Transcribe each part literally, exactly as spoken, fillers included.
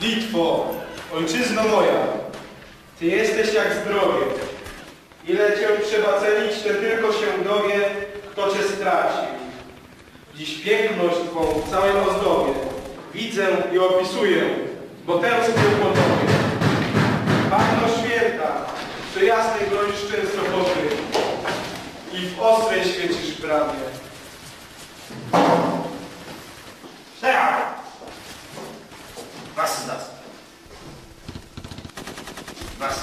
Litwo, ojczyzno moja, Ty jesteś jak zdrowie. Ile Cię trzeba cenić, ten tylko się dowie, kto Cię stracił. Dziś piękność Twą w całej ozdobie widzę i opisuję, bo tęsknię po Tobie. Panno święta, przy jasnej bronisz Częstochowy i w ostrej świecisz bramie. Was z nas. Was.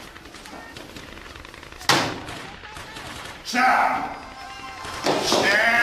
Szam! Szam!